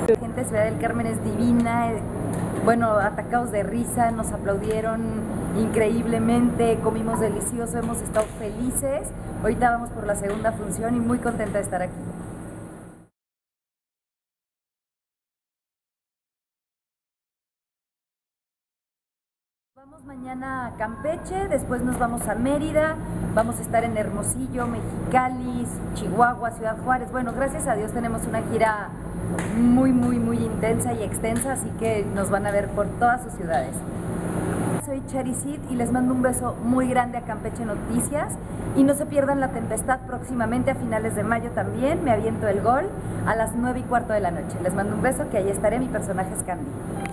La gente de Ciudad del Carmen es divina, bueno, atacados de risa, nos aplaudieron increíblemente, comimos delicioso, hemos estado felices. Ahorita vamos por la segunda función y muy contenta de estar aquí. Vamos mañana a Campeche, después nos vamos a Mérida, vamos a estar en Hermosillo, Mexicali, Chihuahua, Ciudad Juárez. Bueno, gracias a Dios tenemos una gira muy intensa y extensa, así que nos van a ver por todas sus ciudades. Soy Cherisid y les mando un beso muy grande a Campeche Noticias y no se pierdan La Tempestad próximamente a finales de mayo también. Me aviento el gol a las 9:15 de la noche. Les mando un beso, que ahí estaré, mi personaje es Candy.